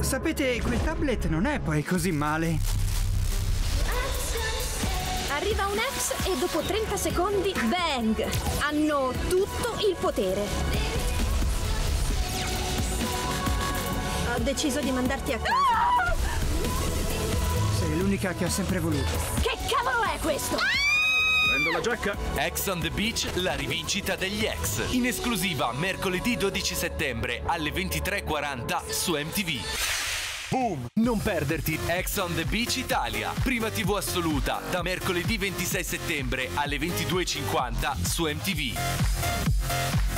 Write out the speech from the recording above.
sapete, quel tablet non è poi così male. Arriva un ex e dopo 30 secondi, bang! Hanno tutto il potere. Ho deciso di mandarti a casa. Sei l'unica che ho sempre voluto. Che cavolo è questo? Prendo la giacca. Ex on the Beach, la rivincita degli ex. In esclusiva mercoledì 12 settembre alle 23:40 su MTV. Boom! Non perderti Ex on the Beach Italia, prima TV assoluta, da mercoledì 26 settembre alle 22:50 su MTV.